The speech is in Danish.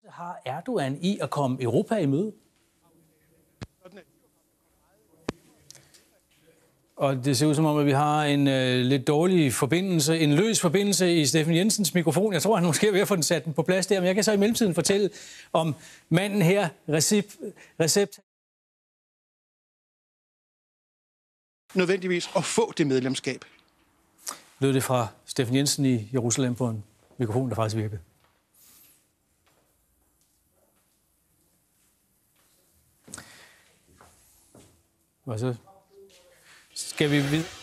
har Erdogan i at komme Europa i møde? Og det ser ud som om, at vi har en lidt dårlig forbindelse, en løs forbindelse i Steffen Jensens mikrofon. Jeg tror, han måske er ved at få den sat på plads der, men jeg kan så i mellemtiden fortælle om manden her, Recep. Nødvendigvis at få det medlemskab. Lød det fra Steffen Jensen i Jerusalem på en mikrofon, der faktisk virkede. Og så skal vi videre.